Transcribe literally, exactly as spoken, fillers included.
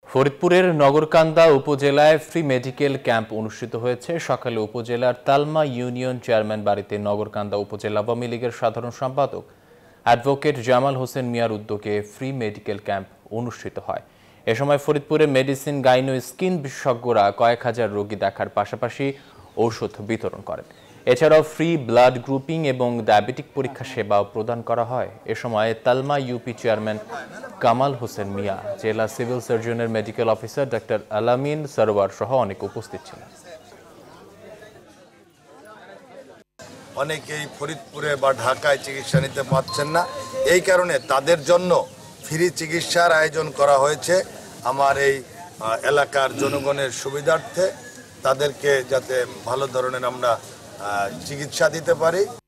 ফরিদপুরের নগরকান্দা উপজেলায় free medical camp অনুষ্ঠিত হয়েছে। সকালে উপজেলার তালমা ইউনিয়ন চেয়ারম্যান বাড়িতে নগরকান্দা উপজেলা আওয়ামী লীগের সাধারণ সম্পাদক অ্যাডভোকেট জামাল হোসেন মিয়ার উদ্যোগে ফ্রি মেডিকেল ক্যাম্প অনুষ্ঠিত হয়। এ সময় ফরিদপুরে মেডিসিন, গাইনো, স্কিন বিশেষজ্ঞরা কয়েক হাজার রোগী দেখার পাশাপাশি ঔষধ বিতরণ করেন। এছাড়াও ফ্রি ব্লাড গ্রুপিং এবং ডায়াবেটিক পরীক্ষা সেবাও প্রদান করা হয়। এ সময় তালমা ইউপি চেয়ারম্যান কামাল হোসেন মিয়া, জেলা সিভিল সার্জনের মেডিকেল অফিসার ডাক্তার আলামিন সরওয়ার সহ অনেক উপস্থিত ছিলেন। অনেকেই ফরিদপুরে বা ঢাকায় চিকিৎসা নিতে পারছেন না, এই কারণে তাদের জন্য ফ্রি চিকিৎসার আয়োজন করা হয়েছে। আমার এই এলাকার জনগণের সুবিধার্থে তাদেরকে যাতে ভালো ধরনের আমরা চিকিৎসা দিতে পারি।